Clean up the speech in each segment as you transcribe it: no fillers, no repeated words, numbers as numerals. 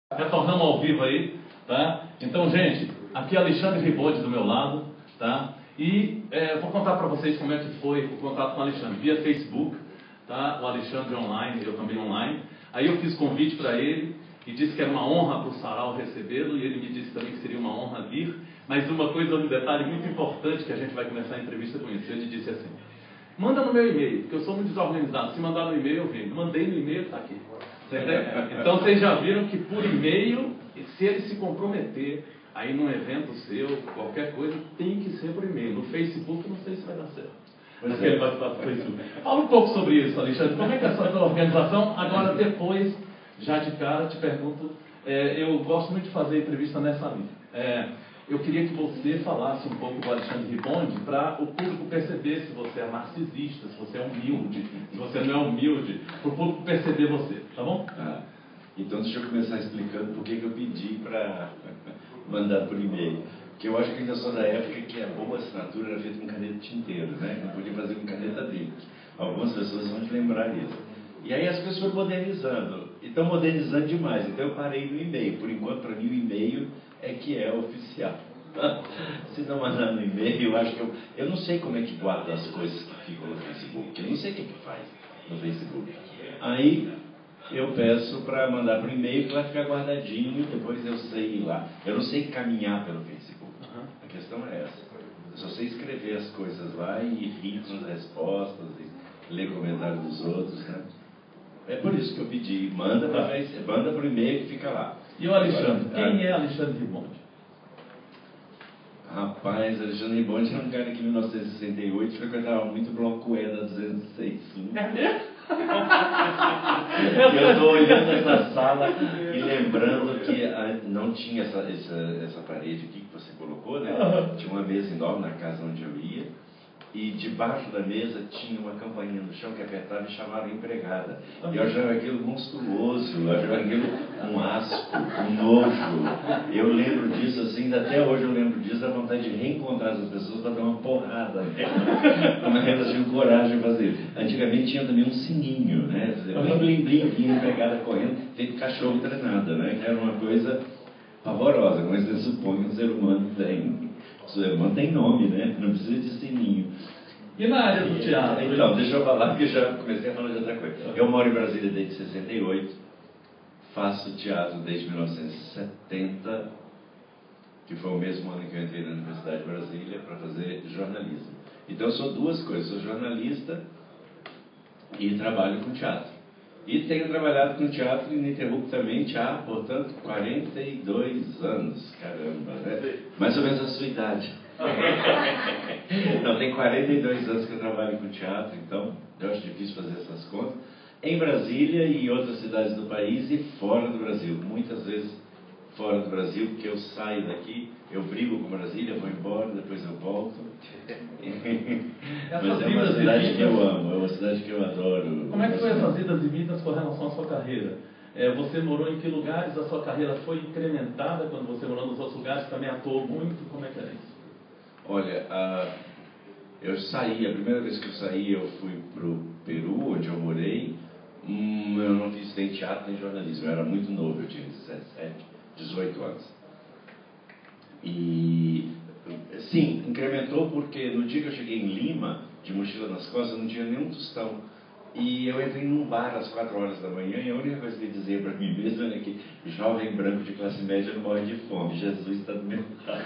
Retornamos ao vivo aí, tá? Então, gente, aqui é Alexandre Ribode do meu lado, tá? E vou contar para vocês como é que foi o contato com o Alexandre, via Facebook, tá? O Alexandre online, eu também online. Aí eu fiz convite para ele e disse que era uma honra para o Sarau recebê-lo, e ele me disse também que seria uma honra vir. Mas uma coisa, um detalhe muito importante, que a gente vai começar a entrevista com isso, ele disse assim: manda no meu e-mail, porque eu sou muito desorganizado. Se mandar no e-mail, eu venho. Mandei no e-mail, está aqui. Então vocês já viram que por e-mail, se ele se comprometer aí num evento seu, qualquer coisa, tem que ser por e-mail. No Facebook, não sei se vai dar certo. Mas ele vai para o Facebook. Fala um pouco sobre isso, Alexandre. Como é que é essa organização? Agora, depois, já de cara, te pergunto, eu gosto muito de fazer entrevista nessa linha. Eu queria que você falasse um pouco do Alexandre Ribode para o público perceber se você é narcisista, se você é humilde, se você não é humilde, para o público perceber você, tá bom? Então deixa eu começar explicando por que eu pedi para mandar por e-mail. Porque eu acho que ainda sou da época que a boa assinatura era feita com caneta tinteiro, né? Não podia fazer com caneta dele. Algumas pessoas vão te lembrar isso. E aí as coisas foram modernizando. E estão modernizando demais. Então eu parei no e-mail. Por enquanto, para mim, o e-mail é que é oficial. Se não mandar no e-mail, eu acho que eu não sei como é que guarda as coisas que ficam no Facebook. Eu não sei o que faz no Facebook. Aí eu peço para mandar por e-mail, que vai ficar guardadinho, depois eu sei ir lá. Eu não sei caminhar pelo Facebook. A questão é essa. Eu só sei escrever as coisas lá e rir com as respostas e ler comentários dos outros, né? É por isso que eu pedi, manda por e-mail que fica lá. E o Alexandre? Quem é Alexandre Ribode? Rapaz, Alexandre Ribode era um cara que em 1968 frequentava muito Bloco E da 265. É mesmo? Eu estou olhando essa sala e lembrando que não tinha essa parede aqui que você colocou, né? Tinha uma mesa enorme na casa onde eu ia. E debaixo da mesa tinha uma campainha no chão que apertava e chamava a empregada. E eu achava aquilo monstruoso, eu achava aquilo um asco, um nojo. Eu lembro disso assim, até hoje eu lembro disso, da vontade de reencontrar essas pessoas para dar uma porrada nela. Como elas tinham coragem de fazer. Antigamente tinha também um sininho, né? Blim, blim, blim, e a empregada correndo, feito cachorro treinada, né? Que era uma coisa pavorosa, como você supõe que um ser humano tem. O ser humano tem nome, né? Não precisa de sininho. E na área do teatro? Então, deixa eu falar, porque já comecei a falar de outra coisa. Eu moro em Brasília desde 68, faço teatro desde 1970, que foi o mesmo ano que eu entrei na Universidade de Brasília, para fazer jornalismo. Então, eu sou duas coisas, sou jornalista e trabalho com teatro. E tenho trabalhado com teatro ininterruptamente há, portanto, 42 anos. Caramba, né? Mais ou menos a sua idade. Não, tem 42 anos que eu trabalho com teatro, então eu acho difícil fazer essas contas. Em Brasília e em outras cidades do país e fora do Brasil. Muitas vezes fora do Brasil, porque eu saio daqui, eu brigo com Brasília, vou embora, depois eu volto. Mas é uma cidade que eu amo, é uma cidade que eu adoro. Como é que foi essas idas e vindas com relação à sua carreira? Você morou em que lugares? A sua carreira foi incrementada quando você morou nos outros lugares? Também atuou muito? Como é que era isso? Olha, eu saí, a primeira vez que eu saí, eu fui para o Peru, onde eu morei. Eu não fiz nem teatro nem jornalismo, eu era muito novo, eu tinha 17, 18 anos. E sim, incrementou porque no dia que eu cheguei em Lima, de mochila nas costas, eu não tinha nenhum tostão. E eu entrei num bar às 4 horas da manhã e a única coisa que eu dizia para mim mesmo era que jovem branco de classe média não morre de fome, Jesus está do meu lado.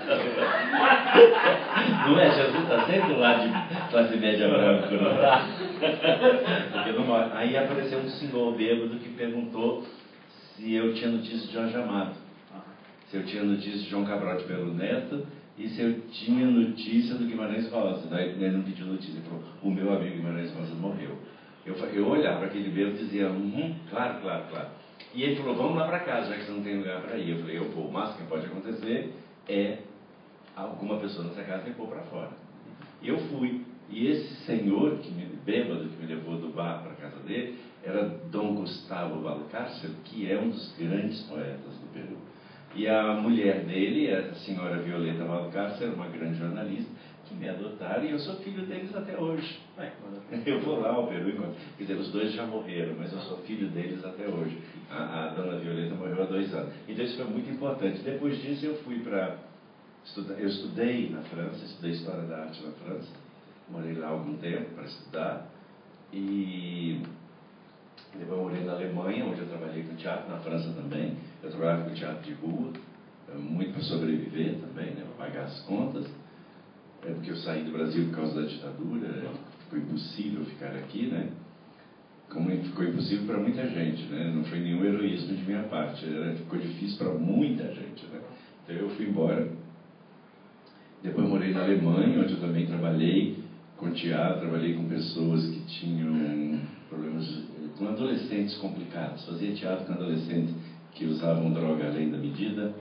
Não é? Jesus está sempre lá de classe média branco, não está? Porque não morre. Aí apareceu um senhor bêbado que perguntou se eu tinha notícia de Jorge Amado, se eu tinha notícia de João Cabral de Melo Neto e se eu tinha notícia do Guimarães Rosa. Daí ele não pediu notícia, ele falou: o meu amigo Guimarães Rosa morreu. Eu olhava para aquele bêbado e dizia: claro. E ele falou: vamos lá para casa, já que você não tem lugar para ir. Eu falei: eu vou, o máximo que pode acontecer é alguma pessoa nessa casa me pôr para fora. E eu fui. E esse senhor, bêbado, que me levou do bar para a casa dele, era Dom Gustavo Valcárcel, que é um dos grandes poetas do Peru. E a mulher dele, a senhora Violeta Valcárcel, era uma grande jornalista, que me adotaram, e eu sou filho deles até hoje. É, Eu vou lá ao Peru, quer dizer, os dois já morreram, mas eu sou filho deles até hoje. A dona Violeta morreu há 2 anos. Então isso foi muito importante. Depois disso eu fui para estudar, eu estudei na França, estudei História da Arte na França, morei lá algum tempo para estudar, e depois eu morei na Alemanha, onde eu trabalhei com teatro, na França também. Eu trabalhava com teatro de rua, muito para sobreviver também, né, para pagar as contas. É porque eu saí do Brasil por causa da ditadura, ficou impossível ficar aqui, né? Como ficou impossível para muita gente, né? Não foi nenhum heroísmo de minha parte, ficou difícil para muita gente, né? Então eu fui embora. Depois morei na Alemanha, onde eu também trabalhei com teatro, trabalhei com pessoas que tinham problemas, com adolescentes complicados. Fazia teatro com adolescentes que usavam droga além da medida.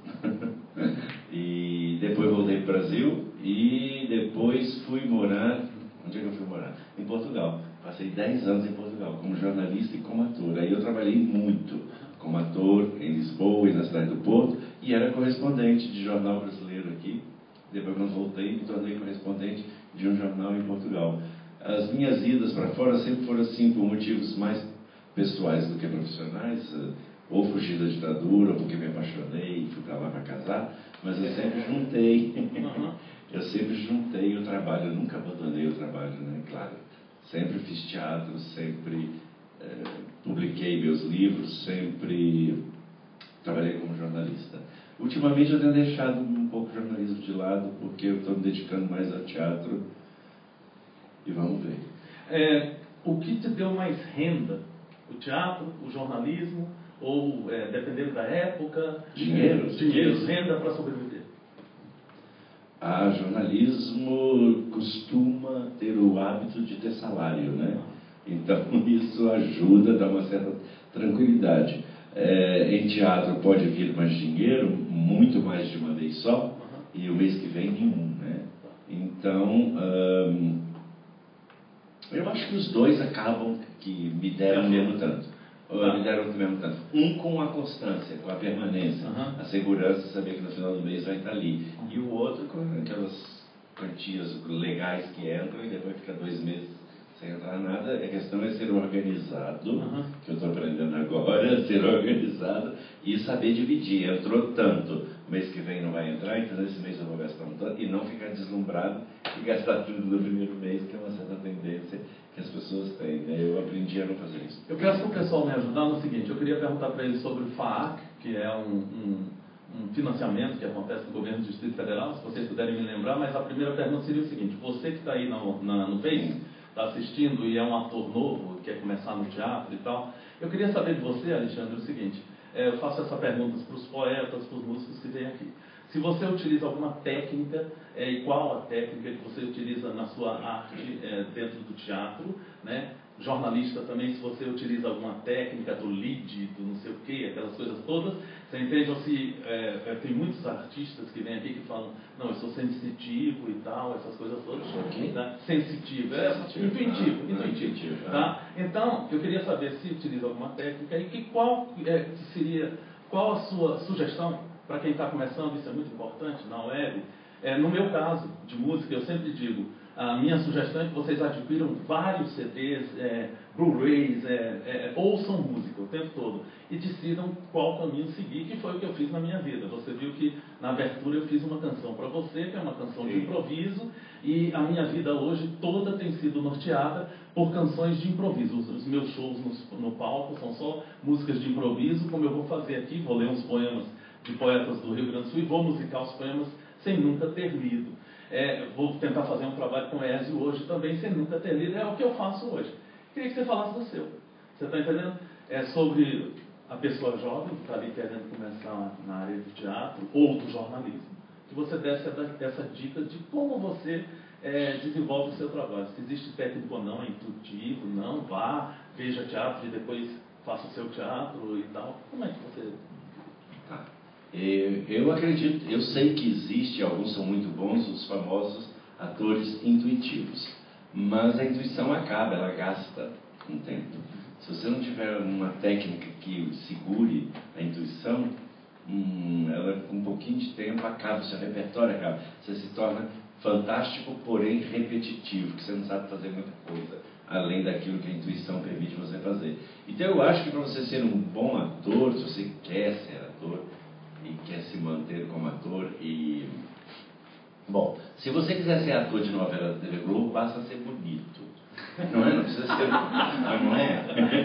E depois voltei para o Brasil e depois fui morar. Onde é que eu fui morar? Em Portugal. Passei 10 anos em Portugal como jornalista e como ator. Aí eu trabalhei muito como ator em Lisboa e na cidade do Porto e era correspondente de jornal brasileiro aqui. Depois, quando voltei, me tornei correspondente de um jornal em Portugal. As minhas idas para fora sempre foram assim por motivos mais pessoais do que profissionais, ou fugir da ditadura, ou porque me apaixonei e fui para lá para casar, mas eu sempre juntei, eu sempre juntei o trabalho, eu nunca abandonei o trabalho, né? Claro, sempre fiz teatro, sempre publiquei meus livros, sempre trabalhei como jornalista. Ultimamente eu tenho deixado um pouco o jornalismo de lado, porque eu estou me dedicando mais ao teatro, e vamos ver. O que te deu mais renda? O teatro, o jornalismo, ou, dependendo da época... Dinheiro, renda para sobreviver. Jornalismo costuma ter o hábito de ter salário, né? Então isso ajuda, dá uma certa tranquilidade. Em teatro pode vir mais dinheiro, muito mais de uma vez só, e o mês que vem nenhum, né? Então, eu acho que os dois acabam que me deram mesmo tanto. Me deram mesmo tanto. Um com a constância, com a permanência, a segurança, saber que no final do mês vai estar ali. E o outro com aquelas quantias legais que entram e depois fica 2 meses sem entrar nada. A questão é ser organizado, que eu estou aprendendo agora, ser organizado e saber dividir. Entrou tanto, o mês que vem não vai entrar, então esse mês eu vou gastar um tanto, e não ficar deslumbrado e gastar tudo no primeiro mês, que é uma certa tendência que as pessoas têm, né? Eu aprendi a não fazer isso. Eu peço para o pessoal me ajudar no seguinte, eu queria perguntar para eles sobre o FAAC, que é um financiamento que acontece no governo do Distrito Federal, se vocês puderem me lembrar, mas a primeira pergunta seria o seguinte: você que está aí no Face, está assistindo e é um ator novo, quer começar no teatro e tal, eu queria saber de você, Alexandre, o seguinte, eu faço essa pergunta para os poetas, para os músicos que vêm aqui. Se você utiliza alguma técnica, e qual a técnica que você utiliza na sua arte dentro do teatro, né? Jornalista também, se você utiliza alguma técnica do lead, do não sei o quê, aquelas coisas todas, você entende? Ou se tem muitos artistas que vêm aqui que falam, não, eu sou sensitivo e tal, essas coisas todas. Né? Sensitivo, intuitivo. Tá? Então, eu queria saber se utiliza alguma técnica e qual a sua sugestão para quem está começando, isso é muito importante na web. No meu caso de música, eu sempre digo, a minha sugestão é que vocês adquiram vários CDs, Blu-rays, ouçam música o tempo todo e decidam qual caminho seguir, que foi o que eu fiz na minha vida. Você viu que na abertura eu fiz uma canção para você, que é uma canção de improviso, e a minha vida hoje toda tem sido norteada por canções de improviso. Os meus shows no palco são só músicas de improviso, como eu vou fazer aqui, vou ler uns poemas de poetas do Rio Grande do Sul e vou musicar os poemas sem nunca ter lido. Vou tentar fazer um trabalho com Ézio hoje também, sem nunca ter lido. É o que eu faço hoje. Queria que você falasse do seu. Você está entendendo? Sobre a pessoa jovem que está ali querendo começar na área do teatro ou do jornalismo. Que você desse essa dica de como você desenvolve o seu trabalho. Se existe técnico ou não, é intuitivo, não, vá, veja teatro e depois faça o seu teatro e tal. Como é que você... Tá. Eu acredito, eu sei que existe, alguns são muito bons, os famosos atores intuitivos, mas a intuição acaba, ela gasta um tempo. Se você não tiver uma técnica que segure a intuição, ela com um pouquinho de tempo acaba, o seu repertório acaba, você se torna fantástico, porém repetitivo, que você não sabe fazer muita coisa, além daquilo que a intuição permite você fazer. Então eu acho que para você ser um bom ator, se você quer ser ator e quer se manter como ator e... Bom, se você quiser ser ator de novela da TV Globo, basta ser bonito. Não é? Não precisa ser... Não é?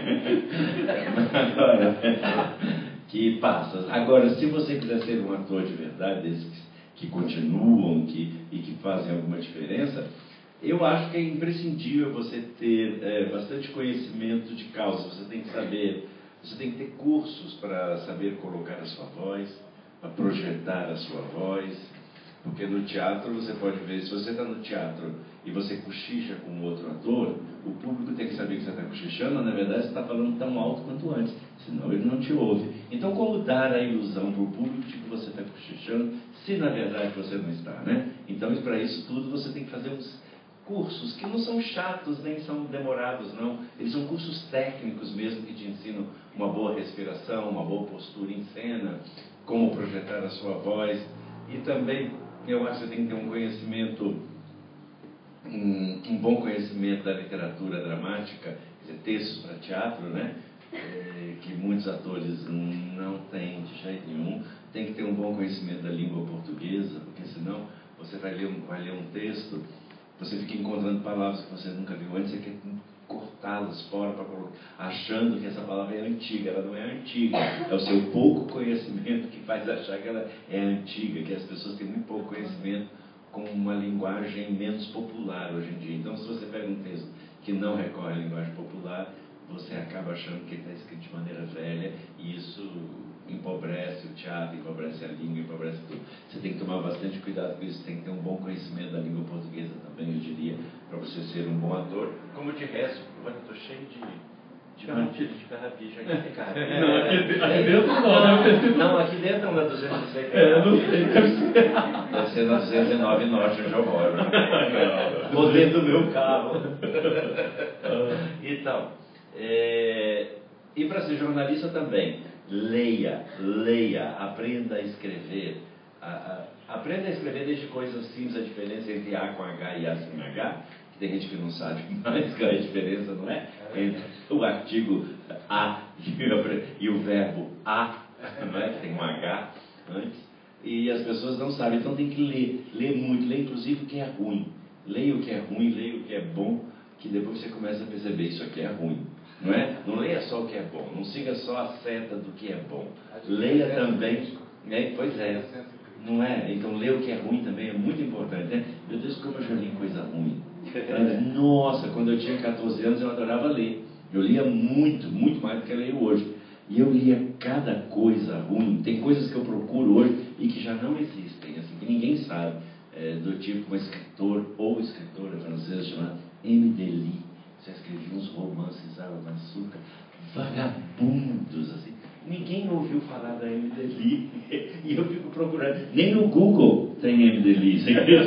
Agora, que passa. Agora, se você quiser ser um ator de verdade, desses que continuam e que fazem alguma diferença, eu acho que é imprescindível você ter bastante conhecimento de causa. Você tem que saber, você tem que ter cursos para saber colocar a sua voz, para projetar a sua voz, porque no teatro você pode ver, se você está no teatro e você cochicha com outro ator, o público tem que saber que você está cochichando, na verdade você está falando tão alto quanto antes, senão ele não te ouve. Então como dar a ilusão para o público de que você está cochichando, se na verdade você não está, né? Então para isso tudo você tem que fazer uns cursos que não são chatos, nem são demorados, não. Eles são cursos técnicos mesmo, que te ensinam uma boa respiração, uma boa postura em cena, como projetar a sua voz. E também, eu acho que você tem que ter um conhecimento, um bom conhecimento da literatura dramática, quer dizer, textos para teatro, né? Que muitos atores não têm de jeito nenhum. Tem que ter um bom conhecimento da língua portuguesa, porque senão você vai ler um texto, você fica encontrando palavras que você nunca viu antes, você quer cortá-las fora, achando que essa palavra é antiga. Ela não é antiga, é o seu pouco conhecimento que faz achar que ela é antiga, que as pessoas têm muito pouco conhecimento com uma linguagem menos popular hoje em dia. Então, se você pega um texto que não recorre à linguagem popular, você acaba achando que ele está escrito de maneira velha, e isso empobrece o teatro, empobrece a língua, empobrece tudo. Você tem que tomar bastante cuidado com isso, tem que ter um bom conhecimento da língua portuguesa também, eu diria, para você ser um bom ator. Como de resto, eu estou cheio de mantilha de carrapicho aqui, cara. Não, aqui dentro não. Não, aqui dentro não é 206. Não sei, deve ser. Deve ser na 209 Norte, onde eu moro. Vou dentro do meu carro. Então, e para ser jornalista também, leia, aprenda a escrever. Aprenda a escrever desde coisas simples, a diferença entre A com H e A sem H, que tem gente que não sabe mais qual é a diferença, não é? Entre o artigo A e o verbo a, não é? Que tem um H antes, e as pessoas não sabem, então tem que ler muito, ler inclusive o que é ruim. Leia o que é ruim, leia o que é bom, que depois você começa a perceber, isso aqui é ruim. Não é? Não leia só o que é bom, não siga só a seta do que é bom. Leia também, né? Pois é, não é? Então ler o que é ruim também é muito importante, né? Meu Deus, como eu já li coisa ruim. Nossa, quando eu tinha 14 anos eu adorava ler. Eu lia muito, muito mais do que eu leio hoje. E eu lia cada coisa ruim. Tem coisas que eu procuro hoje e que já não existem, assim, que ninguém sabe. Do tipo um escritor ou escritora francesa chamada M. Delis. Já escrevia uns romances água com açúcar, vagabundos, assim. Ninguém ouviu falar da M. Delis. E eu fico procurando. Nem no Google tem M. Delis.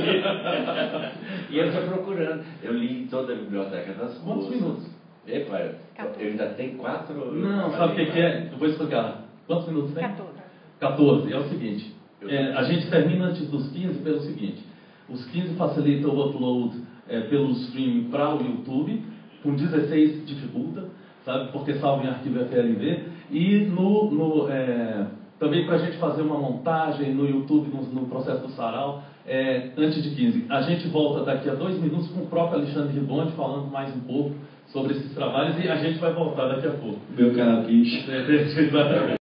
E eu estou procurando. Eu li toda a biblioteca das ruas. Quantos minutos? Epa, eu ainda tenho 4... Não, sabe o que é? Eu vou explicar. Quantos minutos tem? 14. 14. É o seguinte. A gente termina antes dos 15 pelo seguinte. Os 15 facilitam o upload pelo streaming para o YouTube. Com 16 dificulta, sabe? Porque salva em arquivo FLV. E também para a gente fazer uma montagem no YouTube, no processo do sarau, antes de 15. A gente volta daqui a 2 minutos com o próprio Alexandre Ribonde falando mais um pouco sobre esses trabalhos, e a gente vai voltar daqui a pouco. Meu carrapicho.